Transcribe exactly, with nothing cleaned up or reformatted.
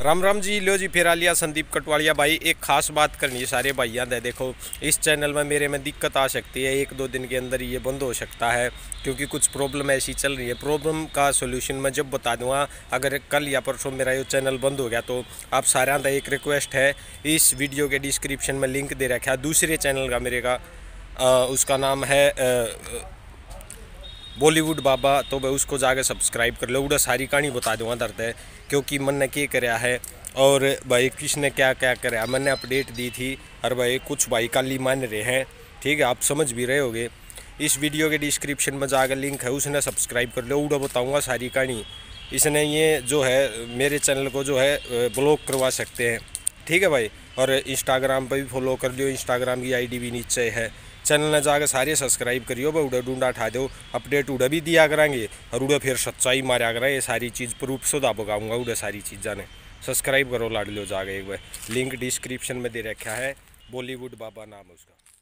राम राम जी। लो जी फिर आ लिया संदीप कटवालिया भाई। एक खास बात करनी है सारे भाइयों ने। देखो इस चैनल में मेरे में दिक्कत आ सकती है, एक दो दिन के अंदर ये बंद हो सकता है क्योंकि कुछ प्रॉब्लम ऐसी चल रही है। प्रॉब्लम का सोल्यूशन मैं जब बता दूंगा। अगर कल या परसों मेरा ये चैनल बंद हो गया तो आप सारा का एक रिक्वेस्ट है, इस वीडियो के डिस्क्रिप्शन में लिंक दे रखा है दूसरे चैनल का मेरे का, आ, उसका नाम है आ, बॉलीवुड बाबा। तो भाई उसको जाके सब्सक्राइब कर लो। उड़ा सारी कहानी बता दूंगा दर्द है क्योंकि मन ने क्या कराया है और भाई किसने क्या क्या कराया। मैंने अपडेट दी थी और भाई कुछ भाई काली मान रहे हैं, ठीक है, आप समझ भी रहे होगे। इस वीडियो के डिस्क्रिप्शन में जाकर लिंक है, उसने सब्सक्राइब कर लो। उड़ा बताऊँगा सारी कहानी। इसने ये जो है मेरे चैनल को जो है ब्लॉक करवा सकते हैं, ठीक है भाई। और इंस्टाग्राम पे भी फॉलो कर लियो, इंस्टाग्राम की आईडी भी नीचे है। चैनल ने जाकर सारे सब्सक्राइब करियो भाई। उड़ा डूंडा उठा दो, अपडेट उड़ा भी दिया कराएंगे और उड़ा फिर सच्चाई मारा करें। ये सारी चीज़ प्रूफ सुधा पकाऊंगा। उड़ा सारी चीज़ा ने सब्सक्राइब करो लाड लो जाके एक बार। लिंक डिस्क्रिप्शन में दे रखा है, बॉलीवुड बाबा नाम है उसका।